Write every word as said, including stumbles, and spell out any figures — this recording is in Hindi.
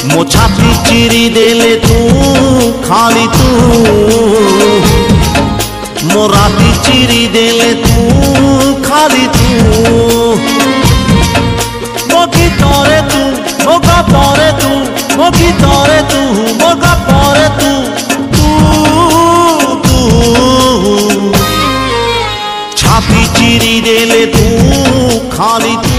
मो छाती चिरी देले तू खाली तू मो राती चिरी देले तू खाली तू मो गीतरे तू मो गपरे तू मो गीतरे तू मो गपरे तू तू तू छाती चिरी देले तू खाली तू।